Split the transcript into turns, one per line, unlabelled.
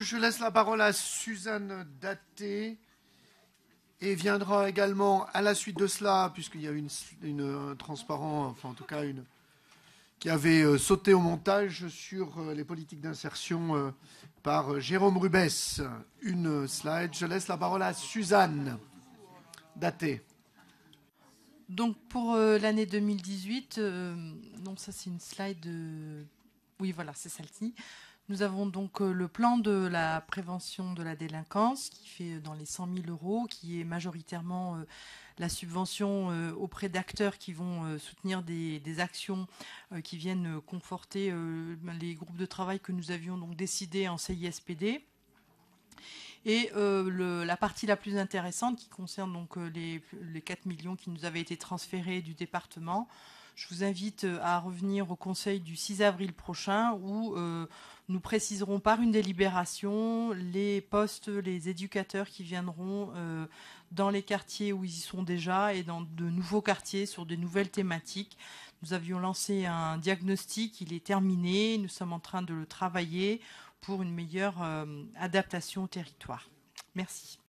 Je laisse la parole à Suzanne Daté et viendra également à la suite de cela, puisqu'il y a une transparent, enfin en tout cas une qui avait sauté au montage sur les politiques d'insertion par Jérôme Rubès. Une slide. Je laisse la parole à Suzanne Daté.
Donc pour l'année 2018, donc ça c'est une slide. Oui, voilà, c'est celle-ci. Nous avons donc le plan de la prévention de la délinquance qui fait dans les 100 000 euros, qui est majoritairement la subvention auprès d'acteurs qui vont soutenir des actions qui viennent conforter les groupes de travail que nous avions donc décidés en CISPD. Et la partie la plus intéressante qui concerne donc les 4 millions qui nous avaient été transférés du département. Je vous invite à revenir au conseil du 6 avril prochain où nous préciserons par une délibération les postes, les éducateurs qui viendront dans les quartiers où ils y sont déjà et dans de nouveaux quartiers sur de nouvelles thématiques. Nous avions lancé un diagnostic, il est terminé, nous sommes en train de le travailler pour une meilleure adaptation au territoire. Merci.